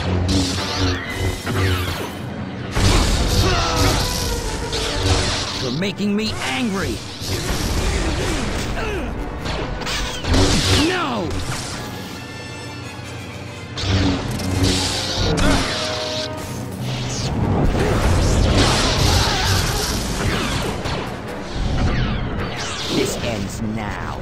You're making me angry! No! This ends now.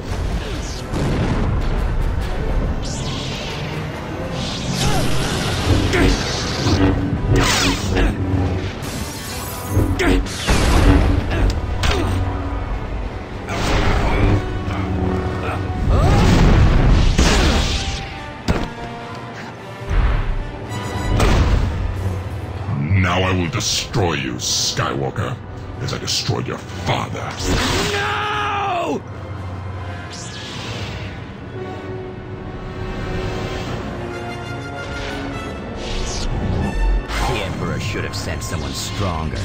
Now I will destroy you, Skywalker, as I destroyed your father. No! The Emperor should have sent someone stronger.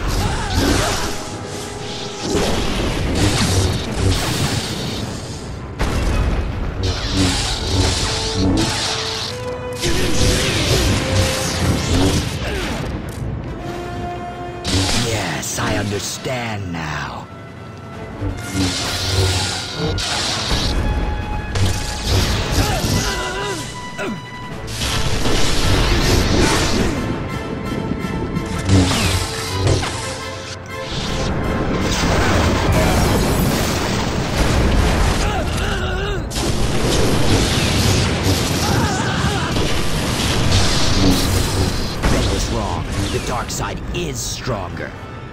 Yes, I understand now. Ben was wrong. The dark side is stronger.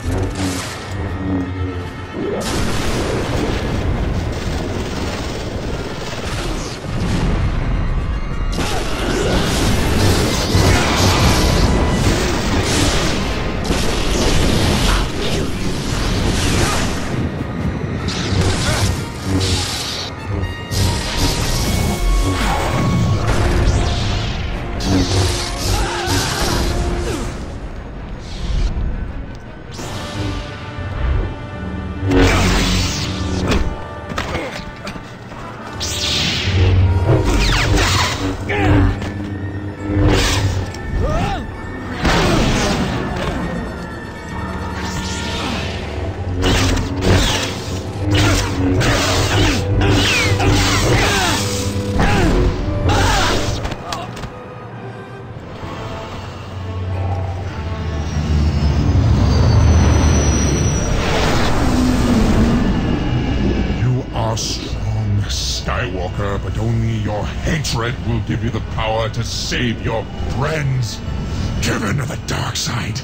Strong, Skywalker, but only your hatred will give you the power to save your friends. Give in to the dark side.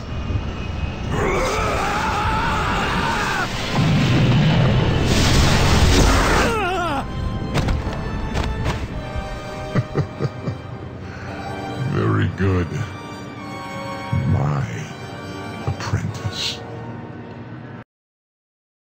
Very good, my apprentice.